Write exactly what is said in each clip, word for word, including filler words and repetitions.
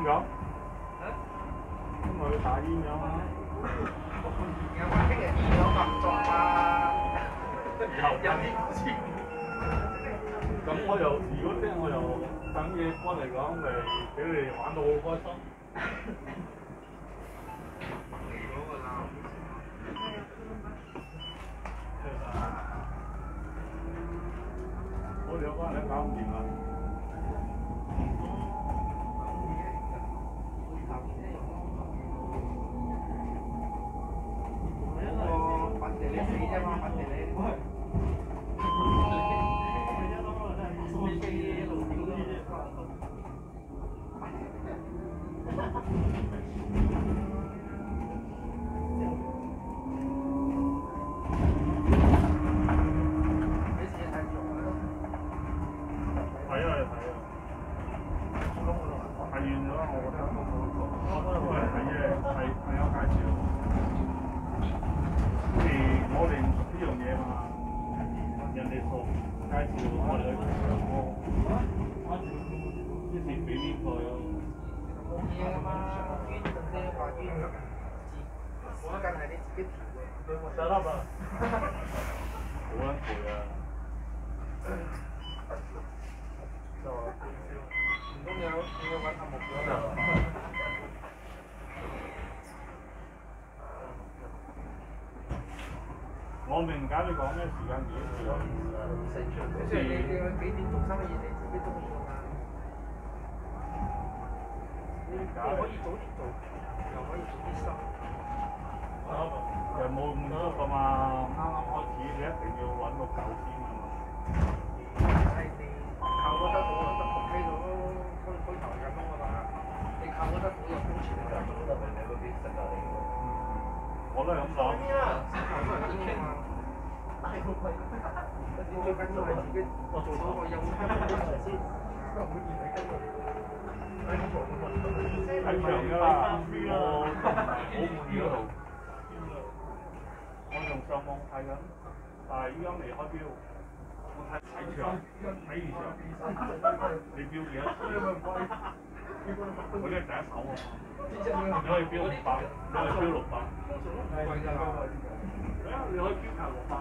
咁？啊？咁我去打煙咁啊？ 有啊，聽日見咗合作啊！有啲唔知。 咁我又如果聽我又等嘢翻嚟講，咪俾你哋玩到好開心。 嗰個啦。 我哋有班人搞唔掂啦。 得啦嘛， 好撚攰啊！ 就唔通有你有揾阿木咗就？ 我明解你講咩時間幾時咯？ 即係你你幾點做生意，你自己中意㗎嘛？你你可以早啲做，又可以早啲收。 又冇咁多㗎嘛，啱啱開始你一定要揾個夠先㗎嘛。 係你靠嗰得我得伏飛到開開頭咁樣㗎嘛，你靠嗰得我有工錢就係咁就係你嗰啲識得你㗎。 我都係咁講。 最緊要係自己做到個有心先，唔好以為跟住。 睇場㗎啦，我唔係好滿意嗰度。我仲上網睇緊，但係依家未開標。我睇睇場，睇二場，你標幾多錢？我呢係第一手喎，你可以標五百，你可以標六百。貴㗎啦！你可以標價六百。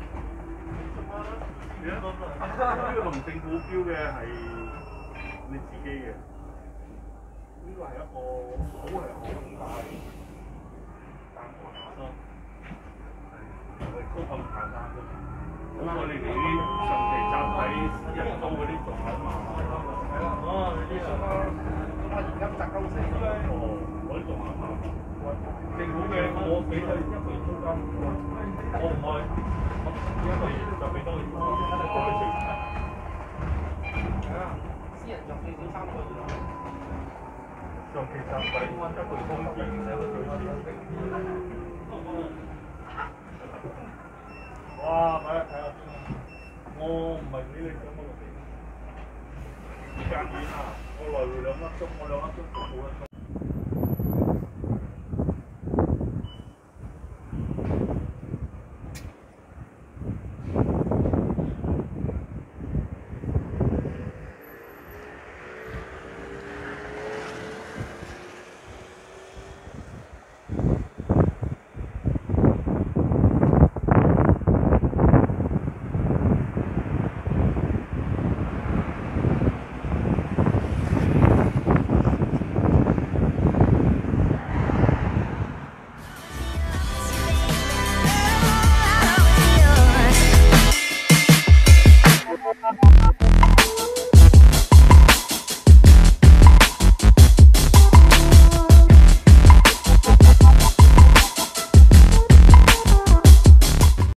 呢個同政府標嘅係你自己嘅。呢個係一個好係好大單位。都咁簡單啫，好過你哋啲長期集體人工嗰啲做啊嘛。係啦，哦，你啲什麼什麼現金砸鳩死哦，嗰啲做啊嘛。政府嘅我俾佢一個月租金，我唔開，一個月就俾多佢租金，我去食。係啊，私人就最少三個月。長期集體一個月工資唔使佢最少。哇！睇下睇下先啊！我唔係俾你上嗰個地，時間遠啊！我來回兩粒鐘，我兩